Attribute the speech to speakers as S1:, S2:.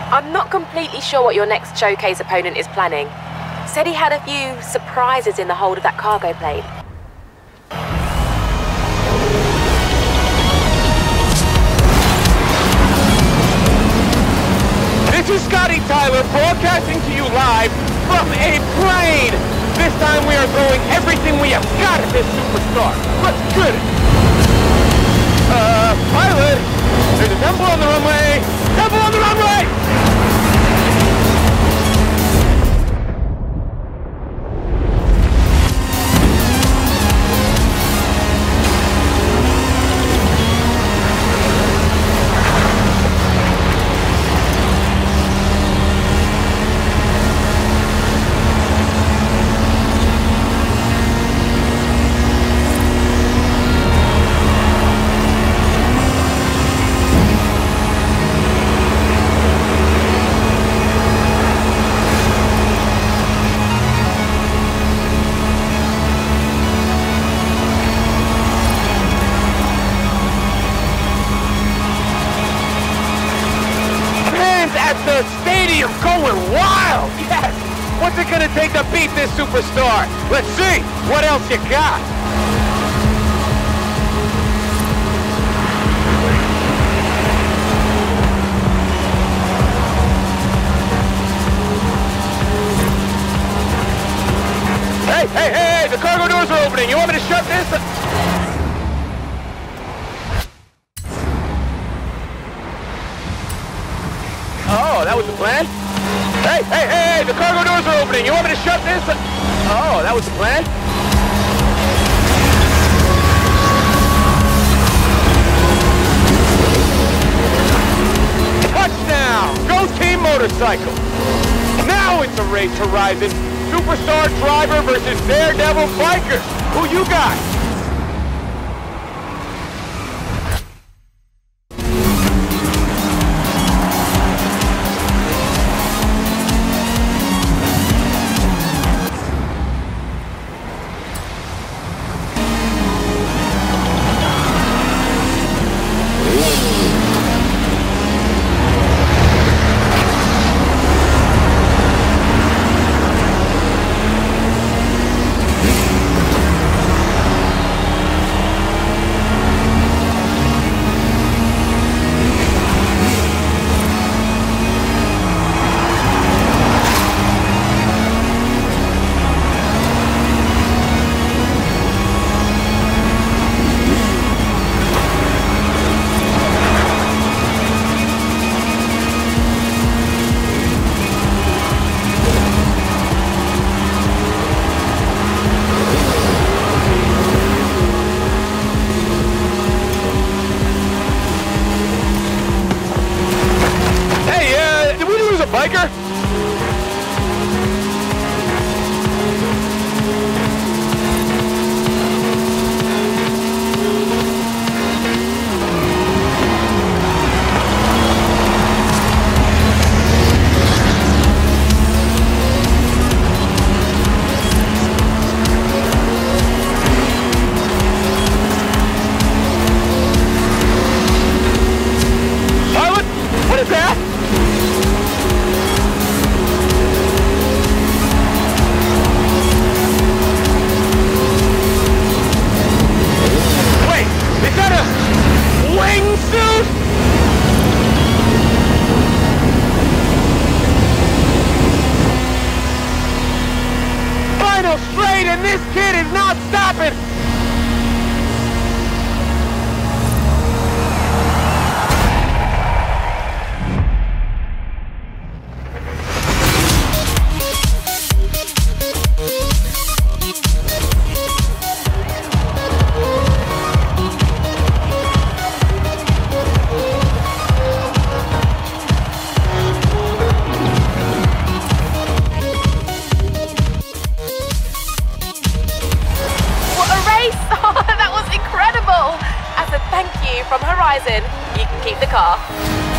S1: I'm not completely sure what your next showcase opponent is planning. Said he had a few surprises in the hold of that cargo plane.
S2: This is Scotty Tyler broadcasting to you live from a plane. This time we are throwing everything we have got at this superstar. Let's get it. Pilot, there's a temple on the runway. Temple on the runway! The stadium going wild! Yes! What's it gonna take to beat this superstar? Let's see! What else you got? Hey! The cargo doors are opening! You want me to shut this? Oh, that was the plan? Hey! The cargo doors are opening. You want me to shut this? Oh, that was the plan? Touchdown! Go Team Motorcycle! Now it's a race, Horizon. Superstar driver versus Daredevil bikers. Who you got? Biker? Pilot? What is that? Is that a wingsuit? Final straight and this kid is not stopping!
S1: That was incredible! As a thank you from Horizon, you can keep the car.